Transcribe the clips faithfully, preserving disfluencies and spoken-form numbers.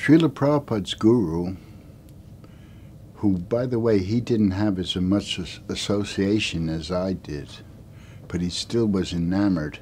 Srila Prabhupada's guru, who, by the way, he didn't have as much association as I did, but he still was enamored.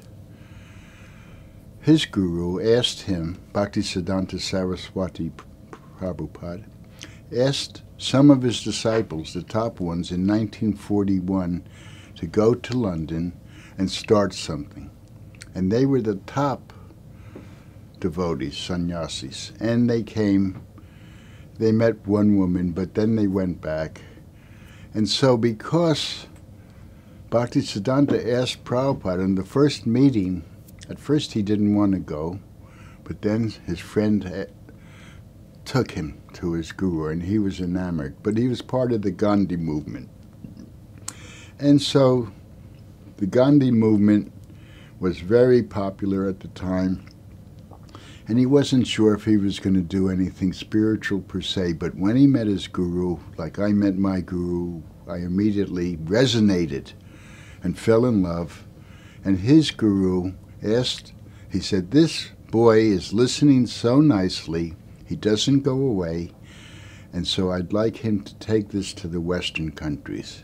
His guru asked him, Bhaktisiddhanta Saraswati Prabhupada, asked some of his disciples, the top ones, in nineteen forty-one to go to London and start something. And they were the top devotees, sannyasis. And they came, they met one woman, but then they went back. And so because Bhaktisiddhanta asked Prabhupada in the first meeting, at first he didn't want to go, but then his friend took him to his guru, and he was enamored. But he was part of the Gandhi movement. And so the Gandhi movement was very popular at the time, and he wasn't sure if he was going to do anything spiritual per se, but when he met his guru, like I met my guru, I immediately resonated and fell in love. And his guru asked, he said, this boy is listening so nicely, he doesn't go away, and so I'd like him to take this to the Western countries.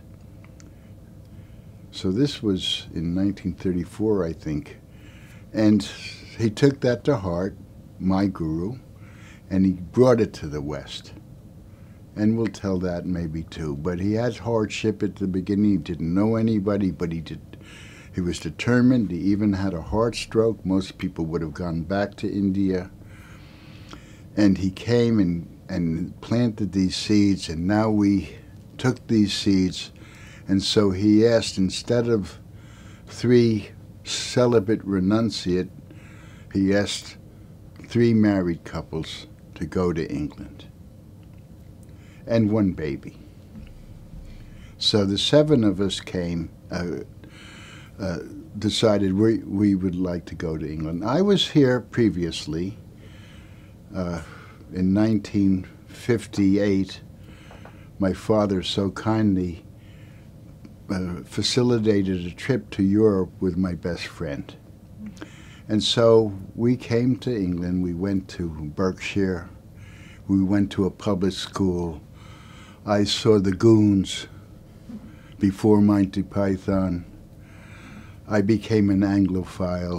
So this was in nineteen thirty-four, I think. And he took that to heart, my guru, and he brought it to the West. And we'll tell that maybe too. But he had hardship at the beginning. He didn't know anybody, but he did. He was determined. He even had a heart stroke. Most people would have gone back to India. And he came and, and planted these seeds, and now we took these seeds. And so he asked, instead of three celibate renunciate, he asked three married couples to go to England, and one baby. So the seven of us came, uh, uh, decided we, we would like to go to England. I was here previously uh, in nineteen fifty-eight. My father so kindly Uh, facilitated a trip to Europe with my best friend. And so we came to England. We went to Berkshire. We went to a public school. I saw the Goons before Monty Python. I became an Anglophile.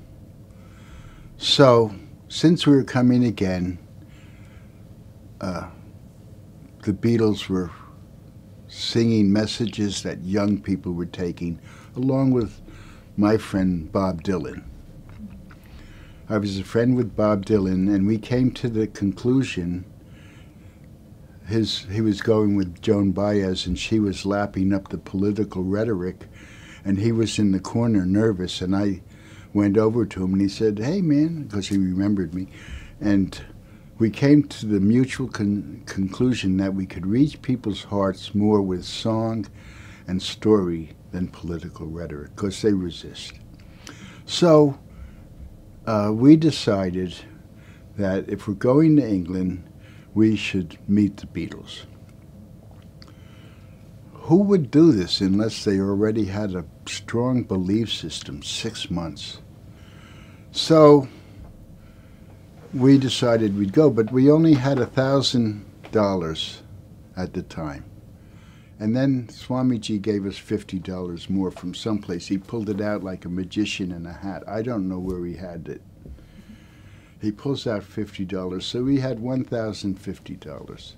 So, since we were coming again, uh, the Beatles were singing messages that young people were taking, along with my friend Bob Dylan. I was a friend with Bob Dylan, and we came to the conclusion, his, he was going with Joan Baez, and she was lapping up the political rhetoric, and he was in the corner nervous, and I went over to him, and he said, hey man, because he remembered me, and we came to the mutual con conclusion that we could reach people's hearts more with song and story than political rhetoric, because they resist. So uh, we decided that if we're going to England, we should meet the Beatles. Who would do this unless they already had a strong belief system, six months? So we decided we'd go, but we only had a thousand dollars at the time. And then Swamiji gave us fifty dollars more from someplace. He pulled it out like a magician in a hat. I don't know where he had it. He pulls out fifty dollars, so we had one thousand fifty dollars.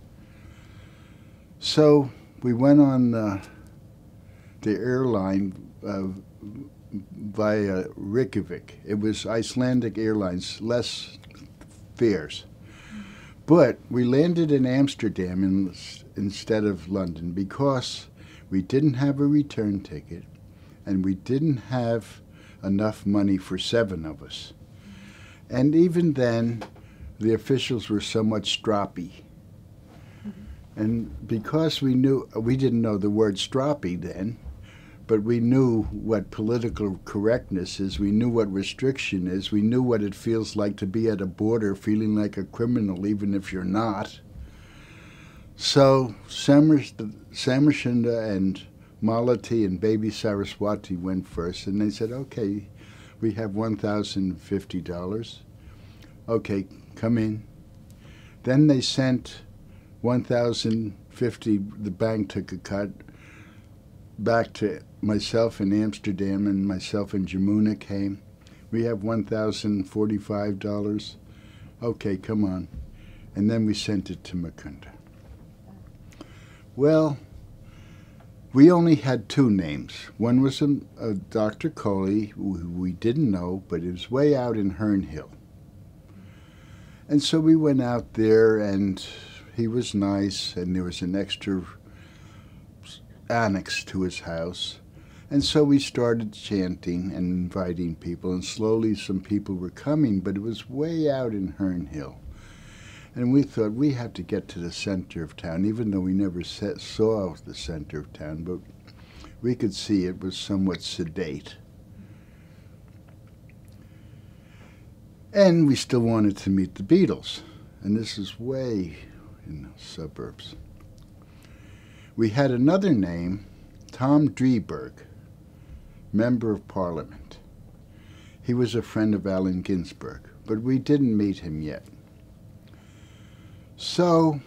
So we went on uh, the airline uh, via Reykjavik. It was Icelandic Airlines, less fares. But we landed in Amsterdam in, instead of London because we didn't have a return ticket and we didn't have enough money for seven of us. And even then, the officials were somewhat stroppy. And because we knew, we didn't know the word stroppy then, but we knew what political correctness is, we knew what restriction is, we knew what it feels like to be at a border feeling like a criminal even if you're not. So Samarshanda and Malati and baby Saraswati went first, and they said, okay, we have one thousand fifty dollars. Okay, come in. Then they sent one thousand fifty, the bank took a cut, back to myself in Amsterdam, and myself in Jamuna came. We have one thousand forty-five dollars. Okay, come on. And then we sent it to Mukunda. Well, we only had two names. One was a, a Doctor Coley, who we didn't know, but it was way out in Herne Hill. And so we went out there, and he was nice, and there was an extra annex to his house. And so we started chanting and inviting people, and slowly some people were coming, but it was way out in Herne Hill. And we thought we had to get to the center of town, even though we never set, saw the center of town, but we could see it was somewhat sedate. And we still wanted to meet the Beatles, and this is way in the suburbs. We had another name, Tom Drieberg, Member of Parliament. He was a friend of Allen Ginsberg, but we didn't meet him yet. So,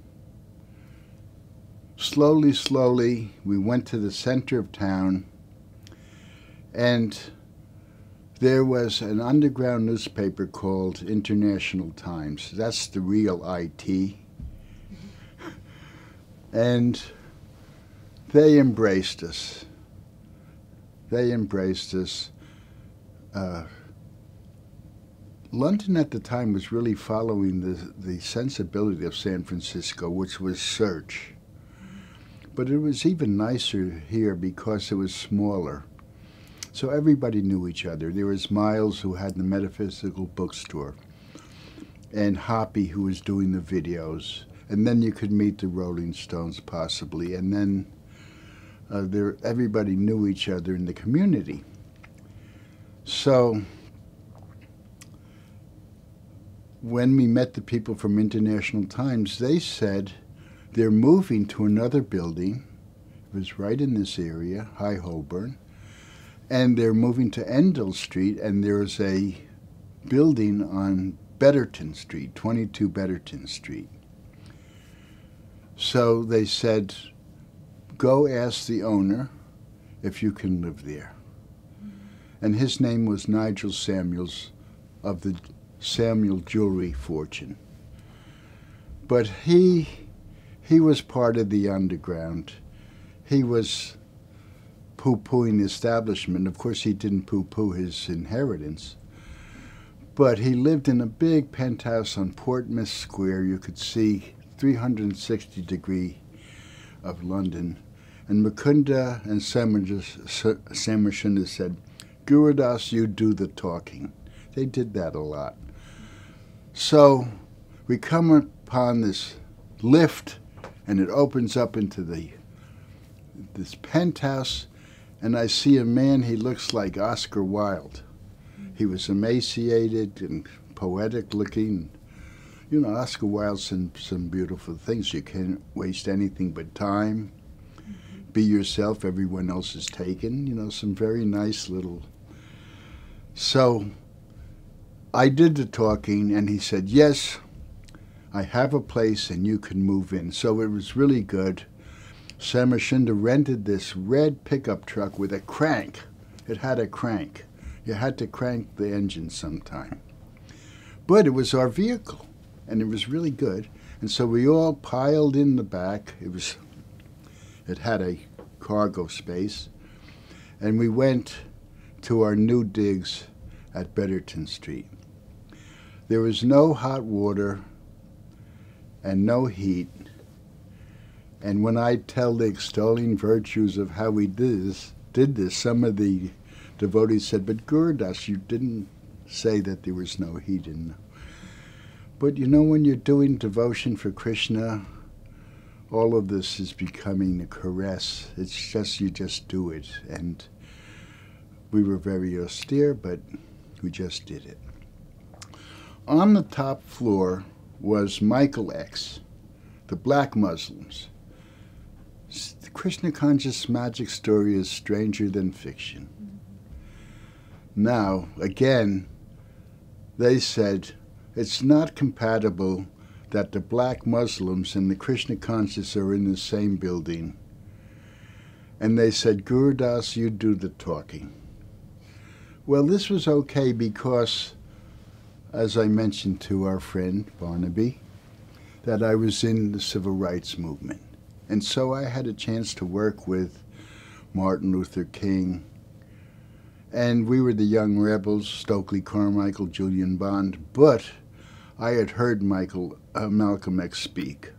slowly, slowly, we went to the center of town, and there was an underground newspaper called International Times. That's the real I T. And they embraced us. They embraced us. Uh, London at the time was really following the, the sensibility of San Francisco, which was search. But it was even nicer here because it was smaller. So everybody knew each other. There was Miles, who had the metaphysical bookstore, and Hoppy, who was doing the videos. And then you could meet the Rolling Stones, possibly. And then uh, there, everybody knew each other in the community. So when we met the people from International Times, they said they're moving to another building. It was right in this area, High Holborn. And they're moving to Endell Street, and there's a building on Betterton Street, twenty-two Betterton Street. So they said, go ask the owner if you can live there. And his name was Nigel Samuels of the Samuel Jewelry fortune. But he, he was part of the underground. He was poo-pooing the establishment. Of course, he didn't poo-poo his inheritance. But he lived in a big penthouse on Portsmouth Square. You could see three hundred sixty degree of London. And Mukunda and Samarchandra said, Gurudas, you do the talking. They did that a lot. So we come upon this lift, and it opens up into the this penthouse, and I see a man, he looks like Oscar Wilde. He was emaciated and poetic looking. You know, Oscar Wilde said some beautiful things. You can't waste anything but time. Be yourself, everyone else is taken. You know, some very nice little... So I did the talking, and he said, yes, I have a place and you can move in. So it was really good. Samarchandra rented this red pickup truck with a crank. It had a crank. You had to crank the engine sometime. But it was our vehicle, and it was really good. And so we all piled in the back. It was, it had a cargo space. And we went to our new digs at Betterton Street. There was no hot water and no heat. And when I tell the extolling virtues of how we did this, did this, some of the devotees said, but Gurudas, you didn't say that there was no heat in them. But you know, when you're doing devotion for Krishna, all of this is becoming a caress. It's just, you just do it. And we were very austere, but we just did it. On the top floor was Michael X, the black Muslims. The Krishna conscious magic story is stranger than fiction. Now, again, they said, it's not compatible that the black Muslims and the Krishna conscious are in the same building. And they said, Guru Das, you do the talking. Well, this was okay because, as I mentioned to our friend Barnaby, that I was in the civil rights movement. And so I had a chance to work with Martin Luther King. And we were the young rebels, Stokely Carmichael, Julian Bond. But I had heard Michael, uh, Malcolm X speak.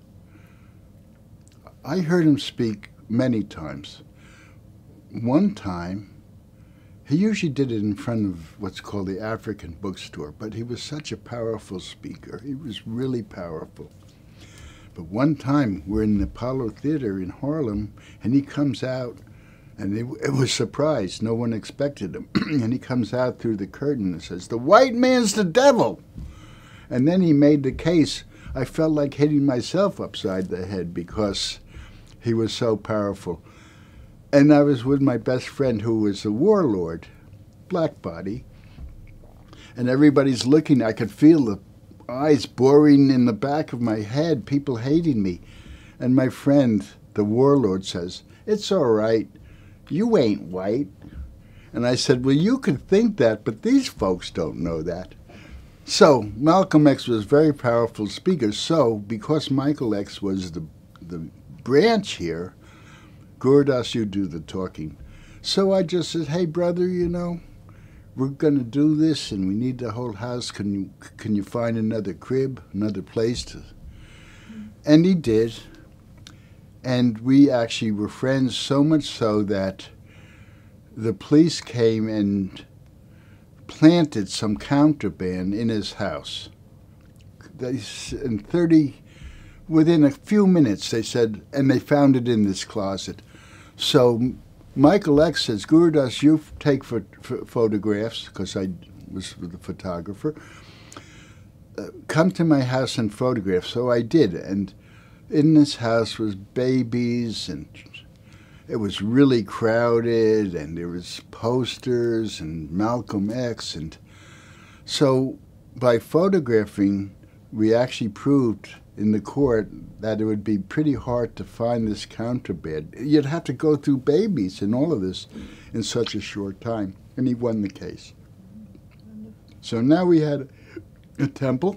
I heard him speak many times. One time, he usually did it in front of what's called the African bookstore, but he was such a powerful speaker. He was really powerful. But one time, we're in the Apollo Theater in Harlem, and he comes out, and it, it was surprised. No one expected him. And he comes out through the curtain and says, the white man's the devil. And then he made the case. I felt like hitting myself upside the head because he was so powerful. And I was with my best friend who was a warlord, Black Body. And everybody's looking. I could feel the eyes boring in the back of my head, people hating me. And my friend, the warlord, says, it's all right. You ain't white. And I said, well, you could think that, but these folks don't know that. So Malcolm X was a very powerful speaker. So because Michael X was the, the branch here, Guru Das, you do the talking. So I just said, hey, brother, you know, we're going to do this, and we need the whole house. Can you, can you find another crib, another place to? And he did. And we actually were friends, so much so that the police came and planted some contraband in his house. They, in thirty, within a few minutes, they said, and they found it in this closet. So Michael X says, Guru Das, you take ph ph photographs, because I was the photographer. Uh, come to my house and photograph. So I did, and in this house was babies, and it was really crowded, and there was posters and Malcolm X. And so by photographing, we actually proved in the court that it would be pretty hard to find this contraband. You'd have to go through babies and all of this in such a short time. And he won the case. So now we had a temple,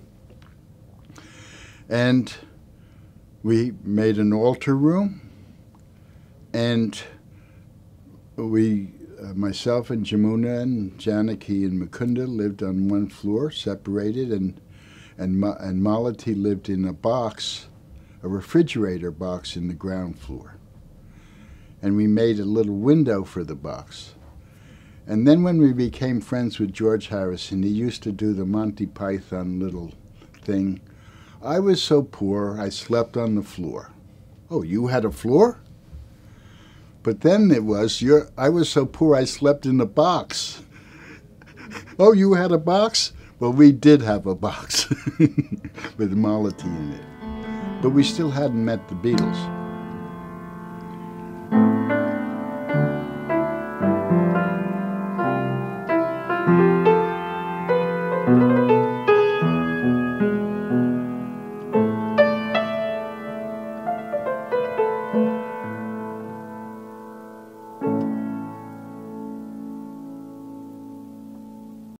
and we made an altar room, and we, uh, myself and Jamuna and Janaki and Mukunda lived on one floor, separated, and and, Ma and Malati lived in a box, a refrigerator box in the ground floor. And we made a little window for the box. And then when we became friends with George Harrison, he used to do the Monty Python little thing. I was so poor, I slept on the floor. Oh, you had a floor? But then it was, you're, I was so poor, I slept in a box. Oh, you had a box? Well, we did have a box with Malati in it. But we still hadn't met the Beatles.